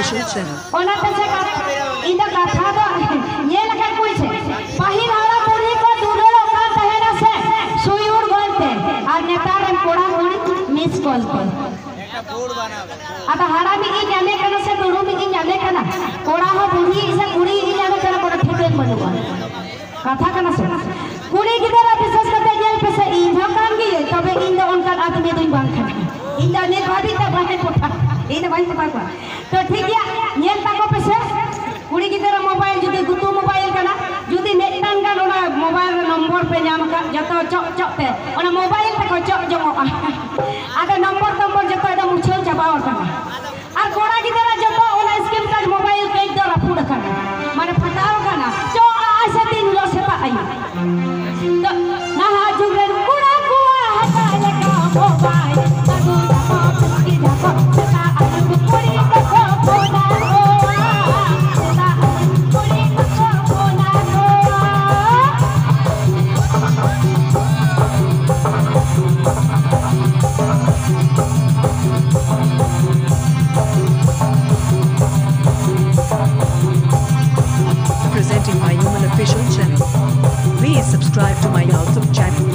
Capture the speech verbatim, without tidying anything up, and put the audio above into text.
official channel. ओना तसे का इंदा कथा दो ये लगा कोई छे पहिल हला बुढ़ी को दूरलो का तहेना से सुयूर बोलते और नेतार रे कोड़ा कोड़ी मिस कॉल को একটা বোর্ড বানাবে आता हड़ा में ई जाने कना से दूरो में ई जाने कना कोड़ा हो बुढ़ी इसे कुड़ी ई जाने कना कोड़ा ठेकेन बनवा कथा कना से कुड़ी गिदरा विशेष करते जेल पे से ई झकान गी तबे इन उनका आदमी दुई बांग खा इन जाने भाभी त बाहे कोठा इन भाई से पाकवा तो ठीक है ये ताको पे से कुड़ी गिदरा मोबाइल जुदी गुतु मोबाइल कना जुदी नेटान का ओना मोबाइल नंबर पे नाम का जतो चक चक पे ओना मोबाइल पे को चक जमो आदा नंबर नंबर जतो एदा मुछल चाबाव कना और कोड़ा गिदरा जतो ओना स्किम का मोबाइल के दो रफुड कना माने फटाव कना जो आसे दिन लो से पा आई तो ना जुगन कुड़ा कुआ हटा लगा मोबाइल तगु तको की तको ता अलग कुड़ी तको कोना होआ ता कुड़ी तको कोना होआ Presenting my human official channel. Please subscribe to my YouTube channel.